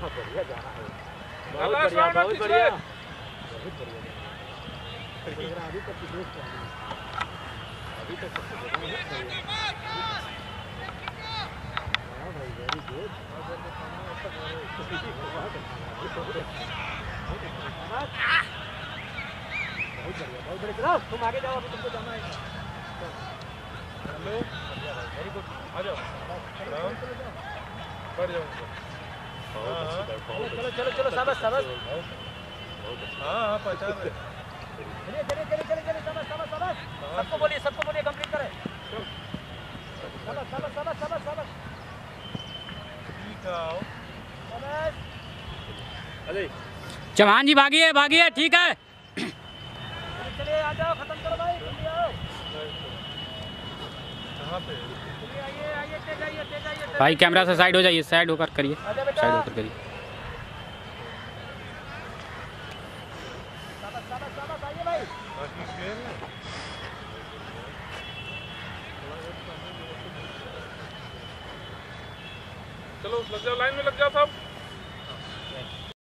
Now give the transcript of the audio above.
बढ़िया जाना है, बहुत बढ़िया, बहुत बढ़िया, बहुत बढ़िया। अभी तक अभी तक हाँ भाई, वेरी गुड। बहुत बढ़िया, चलो तुम आगे जाओ, अभी तुमको जाना है। हेलो, वेरी गुड, आ जाओ, बढ़ जाओ। चलो चलो चलो, शाबाश शाबाश। हाँ पहचान रहे। चलिए चलिए चलिए चलिए चलिए, शाबाश शाबाश शाबाश। सबको बोलिए कंप्लीट करें। शाबाश शाबाश शाबाश शाबाश शाबाश। ठीक है, आओ। शाबाश। चौहान जी भागिए, ठीक है। चलिए आ जाओ, खत्म करो भाई, जल्दी आओ। कहाँ पे? आइए आइए, तेज आइए, तेज आइए। भाई कैमरा से साइड हो जाइए, साइड होकर करिए, साइड होकर करिए। शाबाश शाबाश शाबाश, आइए भाई। चलो लग जाओ, लाइन में लग जाओ सब।